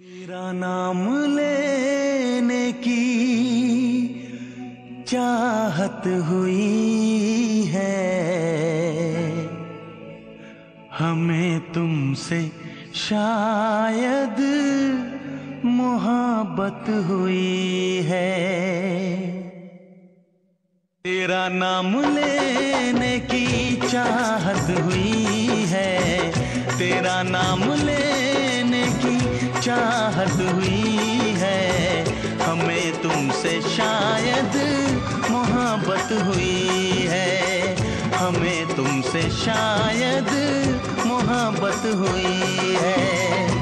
तेरा नाम लेने की चाहत हुई है, हमें तुमसे शायद मोहब्बत हुई है। तेरा नाम लेने की चाहत हुई है, तेरा नाम लेने की चाहत हुई है, हमें तुमसे शायद मोहब्बत हुई है, हमें तुमसे शायद मोहब्बत हुई है।